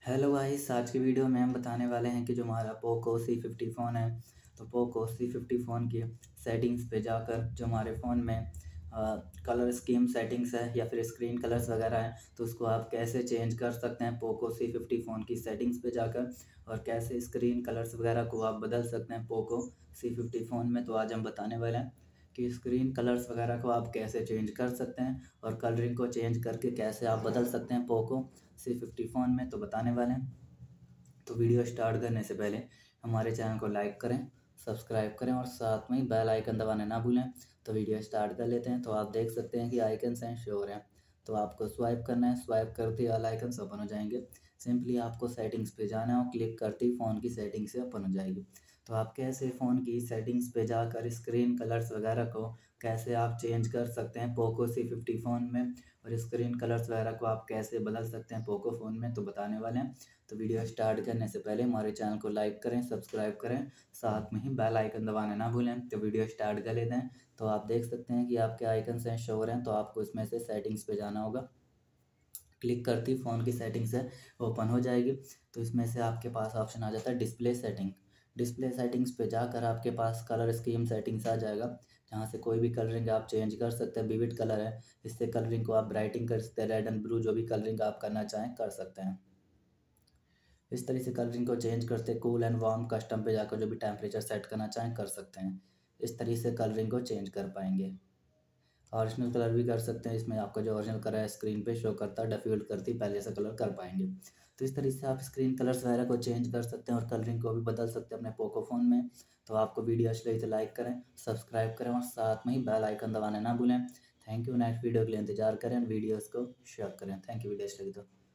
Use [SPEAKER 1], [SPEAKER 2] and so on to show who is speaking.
[SPEAKER 1] Hello guys, आज की video में हम बताने वाले हैं कि जो हमारा पोको C50 फ़ोन है, तो पोको C50 फ़ोन की सेटिंग्स पे जाकर जो हमारे फ़ोन में कलर स्कीम सेटिंग्स है या फिर स्क्रीन कलर्स वगैरह हैं, तो उसको आप कैसे चेंज कर सकते हैं पोको C50 फ़ोन की सेटिंग्स पे जाकर, और कैसे स्क्रीन कलर्स वगैरह को आप बदल सकते हैं पोको C50 फ़ोन में। तो आज हम बताने वाले हैं कि स्क्रीन कलर्स वगैरह को आप कैसे चेंज कर सकते हैं और कलरिंग को चेंज करके कैसे आप बदल सकते हैं पोको C50 फ़ोन में, तो बताने वाले हैं। तो वीडियो स्टार्ट करने से पहले हमारे चैनल को लाइक करें, सब्सक्राइब करें और साथ में ही बेल आइकन दबाना ना भूलें। तो वीडियो स्टार्ट कर लेते हैं। तो आप देख सकते हैं कि आइकन्स हैं, शो हो रहे हैं। तो आपको स्वाइप करना है, स्वाइप करते ही ऑल आइकन्स ओपन हो जाएंगे। सिंपली आपको सेटिंग्स पे जाना है और क्लिक करते ही फ़ोन की सेटिंग्स से ओपन हो जाएगी। तो आप कैसे फ़ोन की सेटिंग्स पे जाकर स्क्रीन कलर्स वगैरह को कैसे आप चेंज कर सकते हैं पोको C50 फ़ोन में, और स्क्रीन कलर्स वगैरह को आप कैसे बदल सकते हैं पोको फ़ोन में, तो बताने वाले हैं। तो वीडियो स्टार्ट करने से पहले हमारे चैनल को लाइक करें, सब्सक्राइब करें, साथ में ही बेल आइकन दबाना ना भूलें। तो वीडियो स्टार्ट कर लेते हैं। तो आप देख सकते हैं कि आपके आइकन्स हैं, शो हो रहे हैं। तो आपको इसमें से सेटिंग्स पे जाना होगा। क्लिक करते ही फ़ोन की सेटिंग्स है ओपन हो जाएगी। तो इसमें से आपके पास ऑप्शन आ जाता है डिस्प्ले सेटिंग। डिस्प्ले सेटिंग्स पे जाकर आपके पास कलर स्कीम सेटिंग्स आ जाएगा, जहाँ से कोई भी कलरिंग आप चेंज कर सकते हैं। विविड कलर है, इससे कलरिंग को आप ब्राइटिंग कर सकते हैं। रेड एंड ब्लू जो भी कलरिंग आप करना चाहें कर सकते हैं। इस तरह से कलरिंग को चेंज करते कूल एंड वार्म कस्टम पे जाकर जो भी टेम्परेचर सेट करना चाहें कर सकते हैं। इस तरह से कलरिंग को चेंज कर पाएंगे। ओरिजिनल कलर भी कर सकते हैं। इसमें आपका जो ओरिजिनल कलर है स्क्रीन पे शो करता है, डिफ़ॉल्ट करती पहले से कलर कर पाएंगे। तो इस तरह से आप स्क्रीन कलर्स वगैरह को चेंज कर सकते हैं और कलरिंग को भी बदल सकते हैं अपने पोको फ़ोन में। तो आपको वीडियो अच्छी लगी तो लाइक करें, सब्सक्राइब करें और साथ में ही बेल आइकन दबाना ना भूलें। Thank you. नेक्स्ट वीडियो के लिए इंतजार करें, वीडियोज़ को शेयर करें। Thank you. वीडियो अच्छी लगी तो।